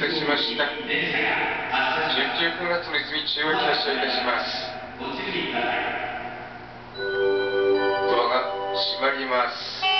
たしました。準々9月の泉中を発車いたします。ドアが閉まります。